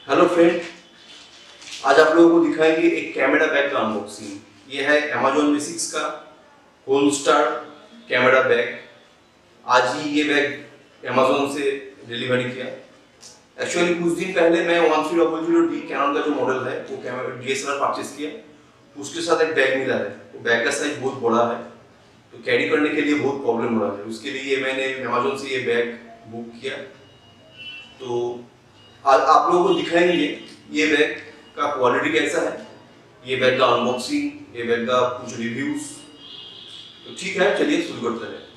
Hello friend, आज आप लोगों को दिखाएंगे एक कैमरा बैग का अनबॉक्सिंग। ये है अमेजॉन बेसिक्स का होल स्टार कैमरा बैग। आज ही ये बैग अमेजॉन से डिलीवरी किया। एक्चुअली कुछ दिन पहले मैं 1300D कैनन का जो मॉडल है वो DSLR परचेस किया। उसके साथ एक बैग मिला है। वो बैग का साइज बहुत बड़ा है, तो कैरी करने के लिए बहुत प्रॉब्लम हो रहा है। उसके लिए मैंने अमेजॉन से ये बैग बुक किया। तो आज आप लोगों को दिखाएंगे ये बैग का क्वालिटी कैसा है, ये बैग का अनबॉक्सिंग, ये बैग का कुछ रिव्यूज। तो ठीक है, चलिए शुरू करते हैं।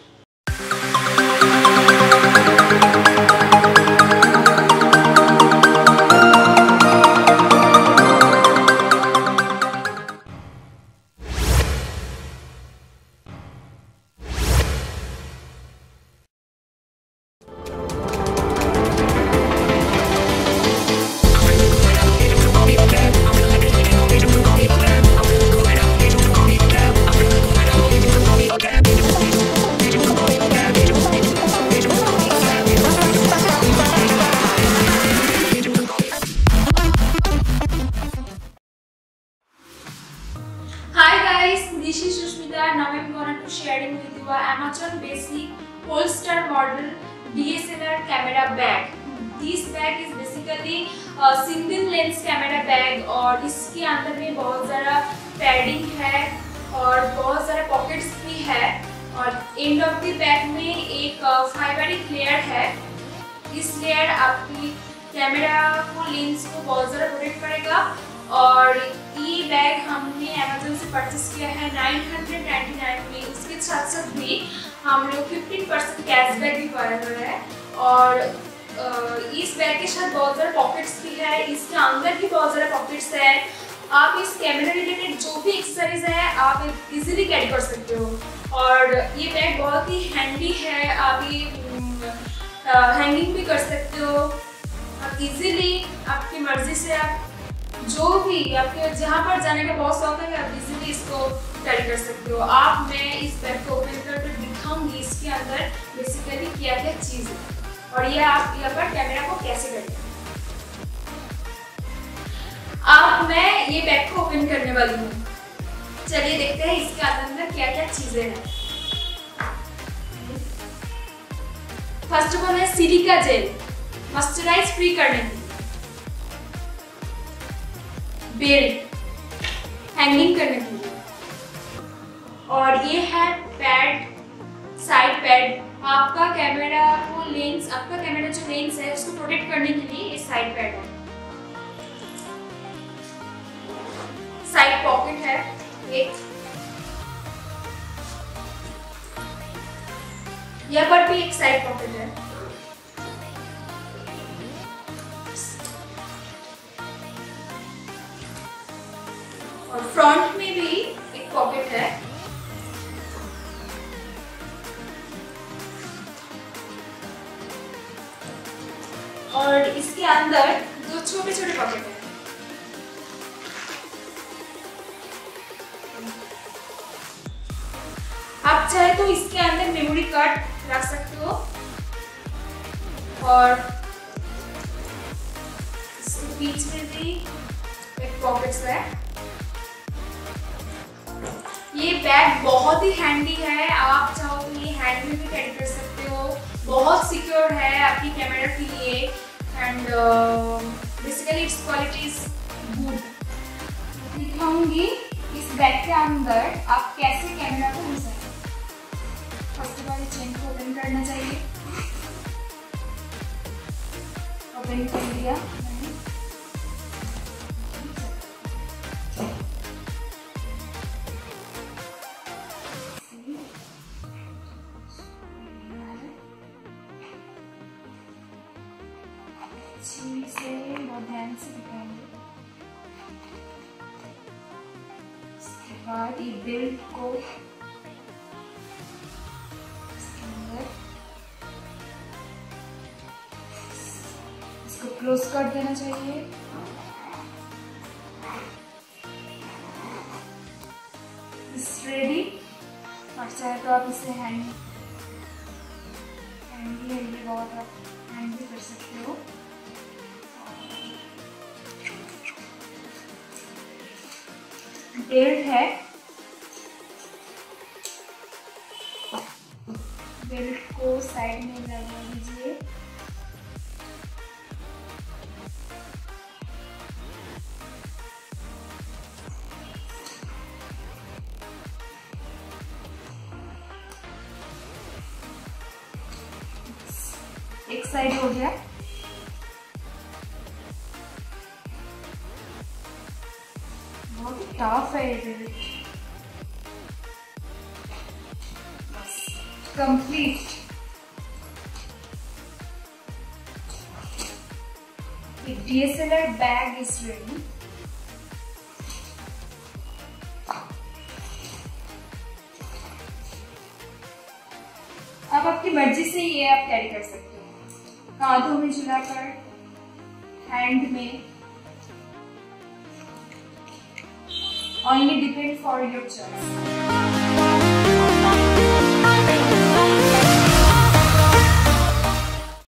This is Sushmita. Now I'm going to sharing with you a Amazon basic holster model DSLR camera bag. This bag is basically a single lens camera bag और इसके अंदर में बहुत ज़्यादा पैडिंग है और बहुत ज़्यादा पॉकेट्स भी है और एंड ऑफ द बैग में एक फाइबरिक लेयर है। इस लेयर आपकी कैमरा को लेंस को बहुत ज़्यादा प्रोटेक्ट करेगा और ये बैग हमने अमेजोन से परचेस किया है 999 में। उसके साथ साथ भी हम लोग 15% कैशबैक भी पाया हुआ है और इस बैग के साथ बहुत ज़्यादा पॉकेट्स भी है। इसके अंदर भी बहुत ज़्यादा पॉकेट्स है। आप इस कैमरा रिलेटेड जो भी एक्सेसरीज है आप इजीली कैरी कर सकते हो और ये बैग बहुत ही हैंडी है। आप ये हैंगिंग भी कर सकते हो। आप इजीली आपकी मर्जी से आप जो भी आपके जहाँ पर जाने का बहुत शौक है आप इजीली इसको कैरी कर सकते हो। मैं इस बैग को ओपन करके दिखाऊंगी इसके अंदर बेसिकली क्या क्या चीज़ है और ये आप यहाँ पर कैमरा को कैसे करेंगे। मैं ये बैग को ओपन करने वाली हूँ। चलिए देखते हैं इसके अंदर क्या क्या चीजें हैं। फर्स्ट ऑफ ऑल है सिलिका जेल मॉइस्चराइज फ्री करने की, बेल्ट हैंगिंग करने के लिए और ये है पैड, साइड पैड। आपका कैमरा जो लेंस है उसको प्रोटेक्ट करने के लिए ये साइड पैड है। साइड पॉकेट है एक, यहाँ पर भी एक साइड पॉकेट है और फ्रंट में भी एक पॉकेट है और इसके अंदर दो छोटे छोटे पॉकेट है। आप चाहे तो इसके अंदर मेमोरी कार्ड रख सकते हो और इसके बीच में भी एक पॉकेट्स है। ये बैग बहुत ही हैंडी है। आप चाहो तो ये हैंड में भी कैरी कर सकते हो। बहुत सिक्योर है आपकी कैमरा के लिए and basically it's quality is good. दिखाऊंगी इस बैग के अंदर आप कैसे कैमरा को यूज करें। फर्स्ट ऑफ ऑल चेन को ओपन करना चाहिए। ओपन कर लिया। से बहुत ध्यान से दिखाएंगे। इसके बाद ये बेल्ट को इसके अंदर इसको क्लोज कर देना चाहिए। इस रेडी और चाहे तो आप इसे हैंड भी बहुत आप हैंड भी कर सकते हो। बेल्ट है, बेल्ट को साइड में लगा दीजिए। एक साइड हो गया। बहुत टफ है ये belt. Complete. The DSLR bag is ready. अब आपकी मर्जी से ये आप कैरी कर सकते हो, हाथों में झुलाकर, हैंड में, only depend for your choice.